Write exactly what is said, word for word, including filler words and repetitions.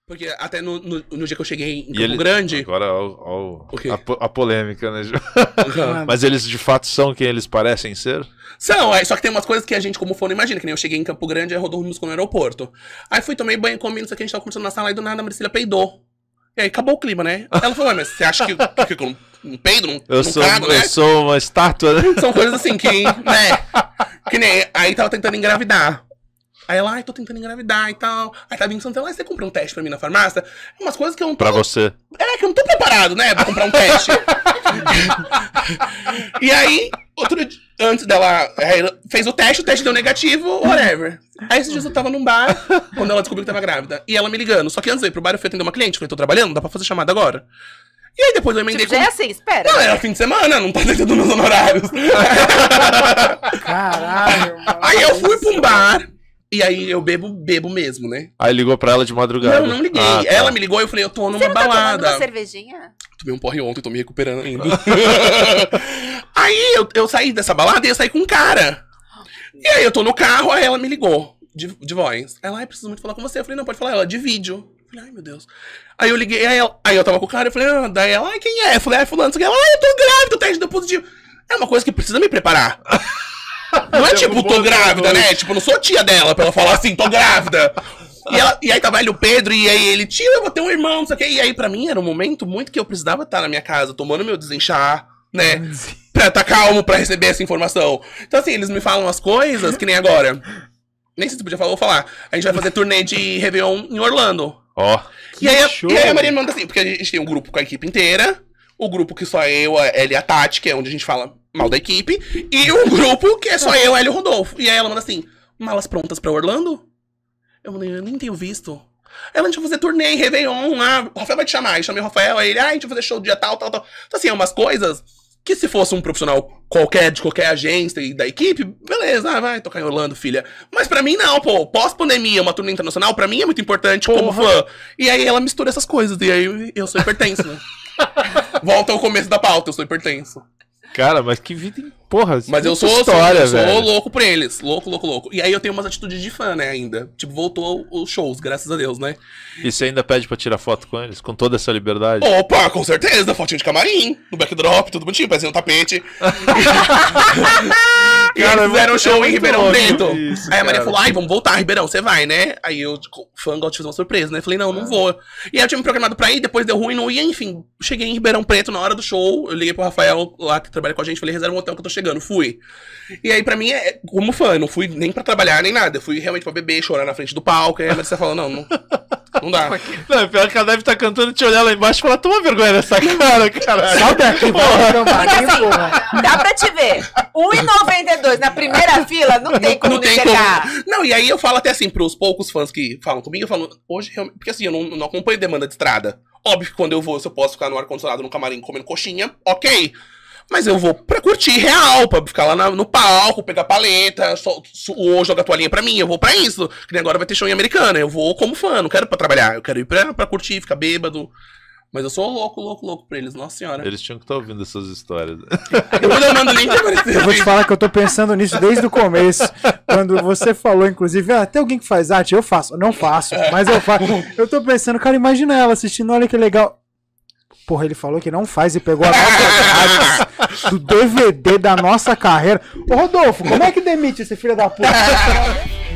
Porque até no, no, no dia que eu cheguei em Campo ele... Grande... Agora, ó, ó, O quê? a, po- a polêmica, né, Ju? Mas eles de fato são quem eles parecem ser? São, é, só que tem umas coisas que a gente, como fã, não imagina. Que nem eu cheguei em Campo Grande, aí rodou no aeroporto. Aí fui, tomei banho, comi, não sei o que, a gente tava conversando na sala, e do nada a Maricília peidou. E aí acabou o clima, né? Ela falou, mas você acha que, que, que eu não, não peido, não, Eu, não sou, cago, né? eu sou uma estátua, né? São coisas assim que, né? Que nem, aí tava tentando engravidar. Aí ela, ai, tô tentando engravidar e tal. Aí tava em Santa Helena, você compra um teste pra mim na farmácia? Umas coisas que eu não tô... Pra você. É, que eu não tô preparado, né, pra comprar um teste. E aí, outro dia, antes dela, ela fez o teste, o teste deu negativo, whatever. Aí esses dias eu tava num bar, quando ela descobriu que tava grávida. E ela me ligando. Só que antes de ir pro bar, eu fui atender uma cliente. Falei, tô trabalhando, dá pra fazer chamada agora? E aí depois eu emendei Tipo, já é assim, espera. Não, era fim de semana, não tá dentro dos meus honorários. Caralho, mano. Aí eu fui pra um bar, e aí eu bebo, bebo mesmo, né? Aí ligou pra ela de madrugada. Não, não liguei. Ah, tá. Ela me ligou e eu falei, eu tô numa Você não tá tomando balada. uma cervejinha? Tomei um porre ontem, tô me recuperando ainda. Aí eu, eu saí dessa balada e eu saí com um cara. E aí eu tô no carro, aí ela me ligou, de, de voz. Ela, ai, preciso muito falar com você. Eu falei, não, pode falar. Ela, de vídeo. Eu falei, ai, meu Deus. Aí eu liguei, aí, ela, aí eu tava com o cara, eu falei, ah, daí ela, ai, quem é? Eu falei, ai, fulano, você quer? Ela, ai, eu tô grávida, o teste deu positivo. É uma coisa que precisa me preparar. Não é tipo, tô grávida, né? Tipo, não sou tia dela pra ela falar assim, tô grávida. E, ela, e aí tava ele, o Pedro, e aí ele, tio, eu vou ter um irmão, não sei o quê. E aí pra mim era um momento muito que eu precisava estar na minha casa, tomando meu desenchar, né? Pra estar calmo pra receber essa informação. Então assim, eles me falam as coisas, que nem agora. Nem sei se podia falar, vou falar. A gente vai fazer turnê de Réveillon em Orlando. Ó. E aí, a, show. e aí a Maria me manda assim, porque a gente tem um grupo com a equipe inteira, o grupo que só eu, a Ela e a Tati, que é onde a gente fala mal da equipe, e um grupo que é só eu, ela e o Rodolfo. E aí ela manda assim, malas prontas pra Orlando? Eu mandei, eu nem tenho visto. Aí a gente vai fazer turnê em Réveillon lá, o Rafael vai te chamar. Aí chamei o Rafael, aí ele, ah, a gente vai fazer show dia tal, tal, tal. Então assim, é umas coisas que se fosse um profissional qualquer, de qualquer agência e da equipe, beleza, ah, vai tocar em Orlando, filha. Mas pra mim não, pô, pós-pandemia, uma turnê internacional, pra mim é muito importante como fã. E aí ela mistura essas coisas, e aí eu sou hipertenso, né? Volta ao começo da pauta, eu sou hipertenso. Cara, mas que vida, hein? Porra, Mas eu muita sou, história, sou, eu velho. sou louco por eles. Louco, louco, louco. E aí eu tenho umas atitudes de fã, né, ainda. Tipo, voltou os shows, graças a Deus, né? E você ainda pede pra tirar foto com eles? Com toda essa liberdade? Opa, com certeza. Fotinho de camarim, no backdrop, tudo bonitinho, parecendo um tapete. E Cara, eles fizeram é um show em muito Ribeirão louco Preto. isso, Aí a Maria cara. falou, ai, vamos voltar, Ribeirão, você vai, né? Aí eu, tipo, fã, gosto de fazer uma surpresa, né? Falei, não, não vou. E aí eu tinha me programado pra ir, depois deu ruim, não ia, enfim. Cheguei em Ribeirão Preto na hora do show, eu liguei pro Rafael lá, que trabalha com a gente, falei, reserva um hotel que eu tô chegando, fui. E aí pra mim, é como fã, eu não fui nem pra trabalhar, nem nada. Eu fui realmente pra beber, chorar na frente do palco, aí a Maria falou, não, não, não dá. Não, pior que ela deve estar cantando e te olhar lá embaixo e falar, toma vergonha nessa cara, caralho. Sai daqui, vai no camarim, porra. Dá pra te ver. um e noventa e dois na primeira fila, não tem como não não tem enxergar. como. Não, e aí eu falo até assim, pros poucos fãs que falam comigo, eu falo, hoje realmente. Porque assim, eu não, não acompanho demanda de estrada. Óbvio que quando eu vou, se eu posso ficar no ar-condicionado no camarim comendo coxinha, ok. Mas eu vou pra curtir real, pra ficar lá na- no palco, pegar paleta, so, so, ou jogar toalhinha pra mim, eu vou pra isso. Que nem agora vai ter show em Americana, eu vou como fã, não quero pra trabalhar, eu quero ir pra, pra curtir, ficar bêbado. Mas eu sou louco, louco, louco pra eles, nossa senhora. Eles tinham que estar ouvindo essas histórias. Depois eu mando o link pra Eu vou te falar que eu tô pensando nisso desde o começo. Quando você falou, inclusive, ah, tem alguém que faz arte? Eu faço. Eu não faço, mas eu faço. Eu tô pensando, cara, imagina ela assistindo, olha que legal. Porra, ele falou que não faz e pegou a nossa arte do D V D da nossa carreira. Ô, Rodolfo, como é que demite esse filho da puta?